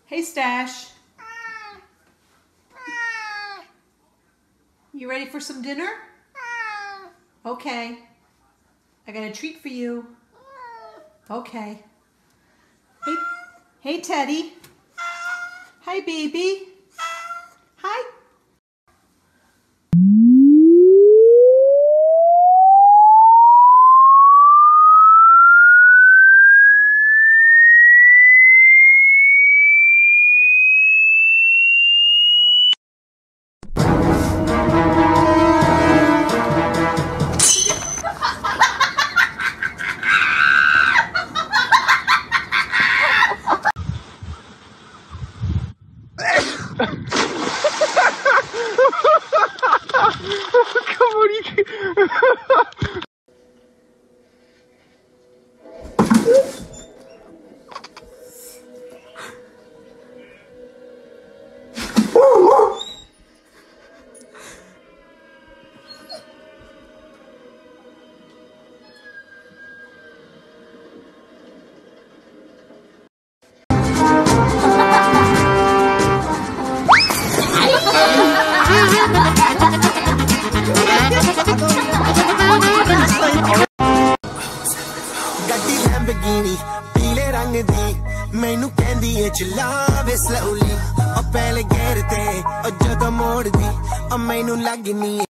Hey, Stash. You ready for some dinner? Okay. I got a treat for you. Okay. Hey, Teddy. Hi, baby. Hi. Come on, you can... ਗੱਡੀ Lamborghini ਪੀਲੇ ਰੰਗ ਦੀ ਮੈਨੂੰ ਕਹਿੰਦੀ ਏ ਚਲਾਵੇ slowly ਉਹ ਪਹਿਲੇ ਗੇਰ ਤੇ ਉਹ ਜਦੋਂ ਮੋੜਦੀ ਉਹ ਮੈਨੂੰ ਲੱਗਨੀ